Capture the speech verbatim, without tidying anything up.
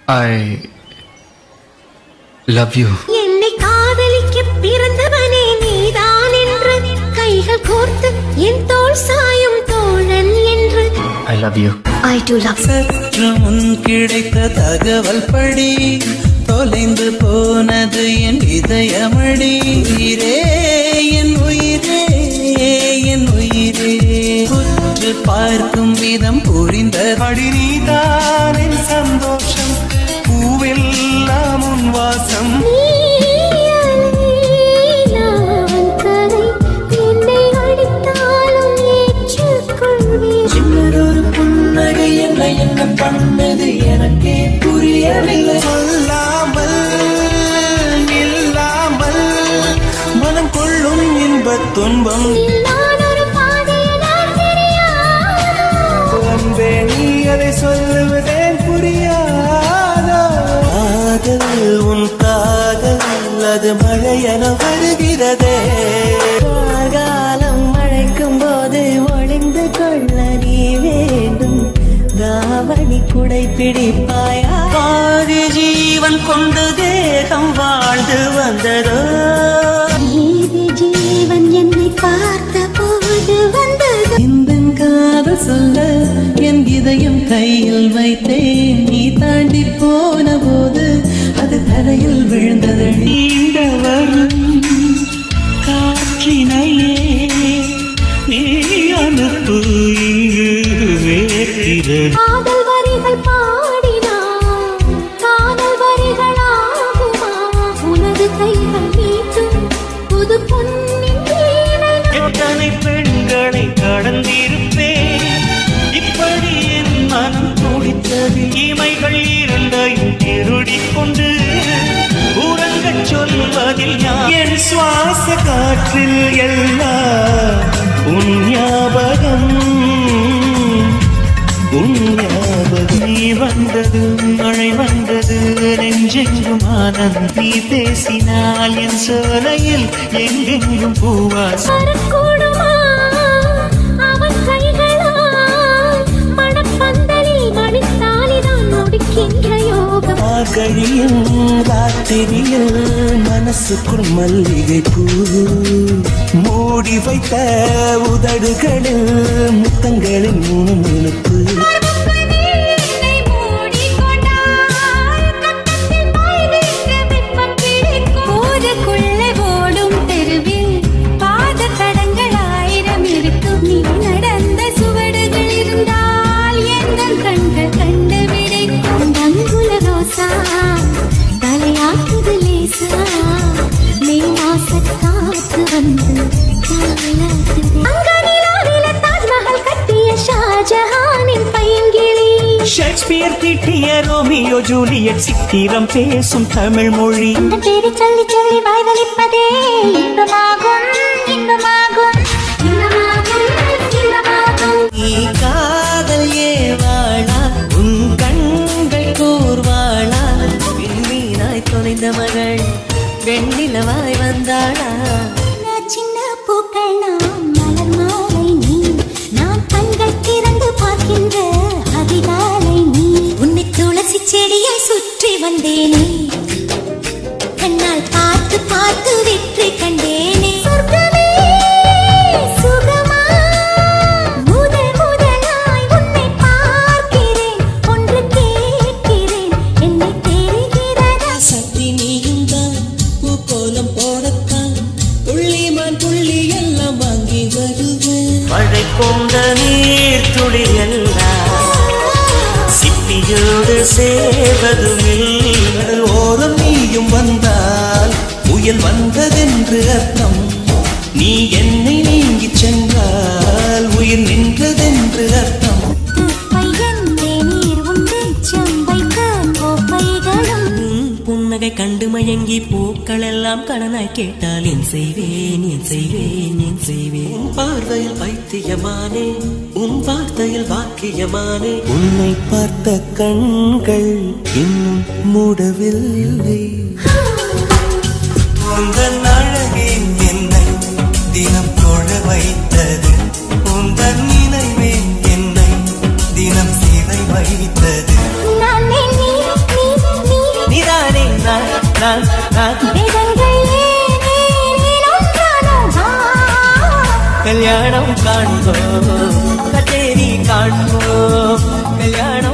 I love you. என்னை காதலிக்க பிறந்தவனே நீதான் என்று கைகள் கோர்த்து என் தோள் சாயும் தோழன் என்று I love you. I do love you. சற்று முன் கிடைத்த தகவல் படி தொலைந்து போனது என் இதயமடி. உயிரே என் உயிரே என் உயிரே உற்று பார்க்கும் விதம் புரிந்த அடி நீதான் என் சந்தோஷம் பூவெல்லாம் உன் வாசம். சின்னதொரு புன்னகை என்ன என்ன பண்ணது எனக்கே புரியவில்லை. சொல்லாமல் இல்லாமல் மனம் கொள்ளும் இன்பத் துன்பம் அன்பே நீ அதை சொல்லுவதேன் புரியாதோ. காதல் உன் காதல் அது மழையென வருகிறதே. காலம் மழைக்கும் போது ஒளிந்து கொள்ள நீ வேண்டும். தாவணி குடை பிடிப்பாயா. பாதி ஜீவன் கொண்டு தேகம் வாழ்ந்து வந்ததோ. ஜீவன் என்னை பார்த்த போது வந்தது. இந்த காதல் சொல்ல என் இதயம் கையில் வைத்தேன். நீ தாண்டி போன போது அது தரையில் விழுந்தது. நீண்ட வரும் காற்றினையே நீ அனுப்பு இங்கு வேகிறது. காதல் வரிகள் பாடினான் காதல் வரிகளாகுமா உனது கைகள் நீட்டும் புது பொன்னின் வீணை. எத்தனை பெண்களை கடந்திருப்பேன் இப்படி என் மனம் துடித்தது. இமைகள் இரண்டையும் திருடிக் கொண்டு உறங்கச் சொல்வதில் என் சுவாச காற்றில் எல்லாம் உன் ஞாபகம் உன் ஞாபகம். நீ வந்தது மழை வந்தது நெஞ்செங்கும் ஆனந்தம். நீ பேசினால் என் சோலையில் எங்கெங்கும் பூவாசம். வரக்கூடுமா அவன் கைகளால் மணப்பந்தலில் மணித்தாலிதான் முடிக்கின்ற யோகம். மார்கழியும் ராத்திரியில் மனசுக்குள் மல்லிகை பூ மூடி வைத்த உதடுகளில் முத்தங்களின் முணுமுணுப்பு. ஷேக்ஸ்பியர் திட்டிய ரோமியோ ஜூலியட் சித்திரம் பேசும் தமிழ் மொழி. பேரை சொல்லி சொல்லி வாய்வலிப்பதே இன்பமாகும் இன்பமாகும் இன்பமாகும் இன்பமாகும். நீ காதல் ஏவாளா உன் கண்கள் கூர்வாளா. விண்மீனாய் தொலைந்த மகள் வெண்ணிலவாய் வந்தாளா. சின்ன பூக்கள் நாம் மலர் மாலை நீ நான் கண்கள் திறந்து பார்க்கின்ற அதிகாலை நீ. உன்னை துளசி செடியை சுற்றி வந்தேனே கண்ணால் பார்த்து பார்த்து வெற்றி கண்டேனே. சொர்க்கமே சுகமா முதல் முதலாய் உன்னை பார்க்கிறேன் ஒன்று கேட்கிறேன் என்னை தெரிகிறதா. சக்தி நீயும் தான் பூக்கோலம் போடத்தான் புள்ளிமான் புள்ளி எல்லாம் வாங்கி வருவேன். மழை கொண்ட நீர் துளி எல்லாம் சிப்பியோடு சேவதுமில். ஓரம் நீயும் வந்தால் புயல் வந்ததென்று அர்த்தம். நீ என்னை நீங்கி சென்றால் உயிர் நின்றதென்று அர்த்தம். புன்னகை கண்டு மயங்கி பூக்கள் எல்லாம் கடனாய் கேட்டால் என் செய்வேன் என் செய்வேன் என் செய்வேன். உன் பார்வையில் பைத்தியமானே உன் வார்த்தையில் வாக்கியமானே. உன்னை பார்த்த கண்கள் இன்னும் மூடவில்லை. உங்கள் அழகே என்னை தினம் தொழ வைத்தது. உங்கள் நினைவே என்னை தினம் சிறை வைத்தது. நான் நீ நீ கல்யாணம் காண்போம் கச்சேரி காண்போம் கல்யாணம்